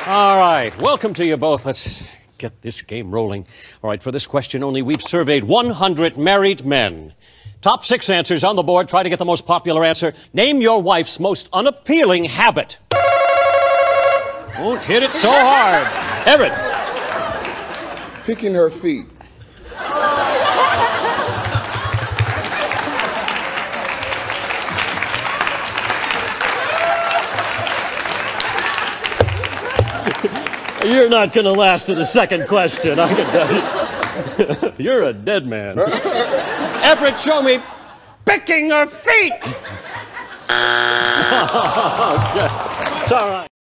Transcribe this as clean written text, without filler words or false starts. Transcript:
All right, welcome to you both. Let's get this game rolling. All right, for this question only, we've surveyed 100 married men. Top 6 answers on the board. Try to get the most popular answer. Name your wife's most unappealing habit. Won't hit it so hard. Everett. Picking her feet. You're not going to last to the second question, I can tell you. You're a dead man. Everett, show me picking her feet. Okay. It's all right.